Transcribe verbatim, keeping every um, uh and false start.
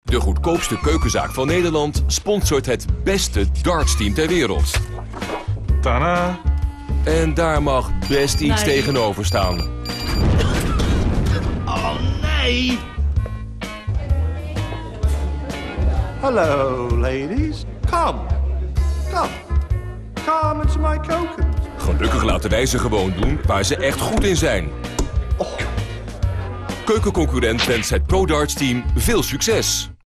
De goedkoopste keukenzaak van Nederland sponsort het beste dartsteam ter wereld. Tada! En daar mag best iets Nee. tegenover staan. Oh nee! Hello, ladies. Come. Come. Come into my kokons. Gelukkig laten wij ze gewoon doen waar ze echt goed in zijn. Keukenconcurrent wenst het Pro Darts team veel succes.